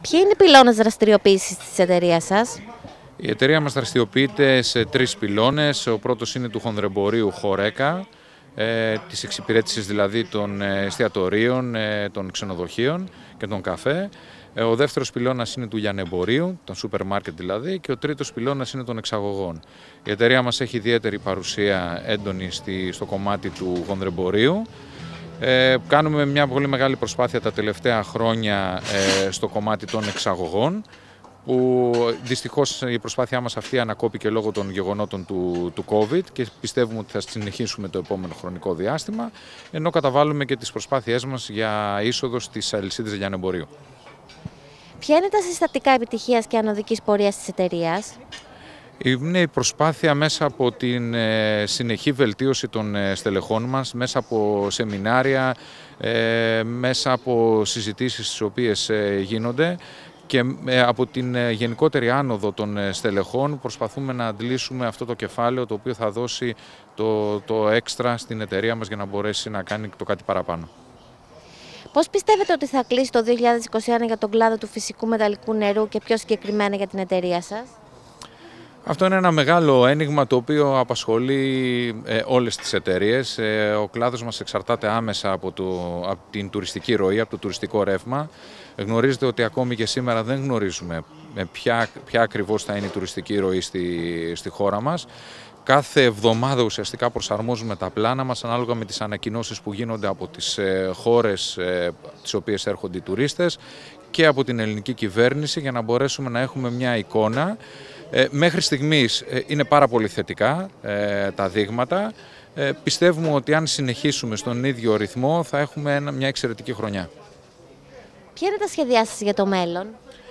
Ποιοι είναι οι πυλώνες δραστηριοποίησης της εταιρείας σας? Η εταιρεία μας δραστηριοποιείται σε 3 πυλώνες. Ο πρώτος είναι του χονδρεμπορίου HoReCa, της εξυπηρέτησης δηλαδή των εστιατορίων, των ξενοδοχείων και των καφέ. Ο δεύτερος πυλώνας είναι του λιανεμπορίου, των σούπερ μάρκετ δηλαδή, και ο τρίτος πυλώνας είναι των εξαγωγών. Η εταιρεία μας έχει ιδιαίτερη παρουσία έντονη στο κομμάτι του χονδρεμπορίου. Κάνουμε μια πολύ μεγάλη προσπάθεια τα τελευταία χρόνια στο κομμάτι των εξαγωγών, που δυστυχώς η προσπάθειά μας αυτή ανακόπηκε λόγω των γεγονότων του COVID και πιστεύουμε ότι θα συνεχίσουμε το επόμενο χρονικό διάστημα, ενώ καταβάλουμε και τις προσπάθειές μας για είσοδο στις αλυσίδες λιανεμπορίου. Ποια είναι τα συστατικά επιτυχίας και ανωδικής πορείας της εταιρείας? Είναι η προσπάθεια μέσα από την συνεχή βελτίωση των στελεχών μας, μέσα από σεμινάρια, μέσα από συζητήσεις τις οποίες γίνονται, και από την γενικότερη άνοδο των στελεχών προσπαθούμε να αντλήσουμε αυτό το κεφάλαιο το οποίο θα δώσει το έξτρα στην εταιρεία μας για να μπορέσει να κάνει το κάτι παραπάνω. Πώς πιστεύετε ότι θα κλείσει το 2021 για τον κλάδο του φυσικού μεταλλικού νερού και πιο συγκεκριμένα για την εταιρεία σας? Αυτό είναι ένα μεγάλο ένιγμα το οποίο απασχολεί όλες τις εταιρείες. Ο κλάδος μας εξαρτάται άμεσα από την τουριστική ροή, από το τουριστικό ρεύμα. Γνωρίζετε ότι ακόμη και σήμερα δεν γνωρίζουμε ποια ακριβώς θα είναι η τουριστική ροή στη χώρα μας. Κάθε εβδομάδα ουσιαστικά προσαρμόζουμε τα πλάνα μας ανάλογα με τις ανακοινώσεις που γίνονται από τις χώρες τις οποίες έρχονται οι τουρίστες και από την ελληνική κυβέρνηση, για να μπορέσουμε να έχουμε μια εικόνα. Μέχρι στιγμής είναι πάρα πολύ θετικά τα δείγματα. Πιστεύουμε ότι αν συνεχίσουμε στον ίδιο ρυθμό θα έχουμε μια εξαιρετική χρονιά. Ποια είναι τα σχέδιά σας για το μέλλον?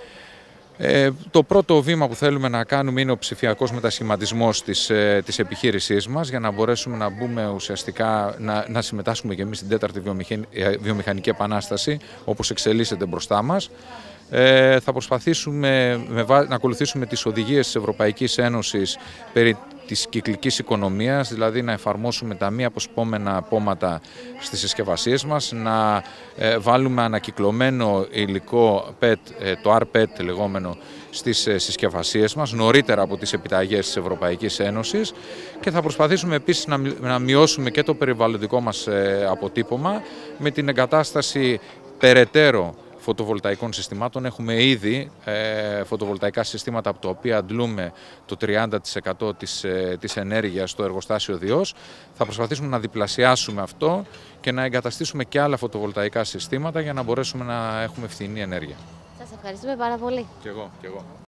Το πρώτο βήμα που θέλουμε να κάνουμε είναι ο ψηφιακός μετασχηματισμός της επιχείρησής μας, για να μπορέσουμε να μπούμε ουσιαστικά, να συμμετάσχουμε και εμείς στην τέταρτη βιομηχανική επανάσταση, όπως εξελίσσεται μπροστά μας. Θα προσπαθήσουμε να ακολουθήσουμε τις οδηγίες της Ευρωπαϊκής Ένωσης περί της κυκλικής οικονομίας, δηλαδή να εφαρμόσουμε τα μη αποσπόμενα απόματα στις συσκευασίες μας, να βάλουμε ανακυκλωμένο υλικό PET, το rPET λεγόμενο, στις συσκευασίες μας, νωρίτερα από τις επιταγές της Ευρωπαϊκής Ένωσης, και θα προσπαθήσουμε επίσης να μειώσουμε και το περιβαλλοντικό μας αποτύπωμα με την εγκατάσταση περαιτέρω φωτοβολταϊκών συστημάτων. Έχουμε ήδη φωτοβολταϊκά συστήματα από τα οποία αντλούμε το 30% της ενέργειας στο εργοστάσιο Διός. Θα προσπαθήσουμε να διπλασιάσουμε αυτό και να εγκαταστήσουμε και άλλα φωτοβολταϊκά συστήματα για να μπορέσουμε να έχουμε φθηνή ενέργεια. Σας ευχαριστούμε πάρα πολύ. Και εγώ.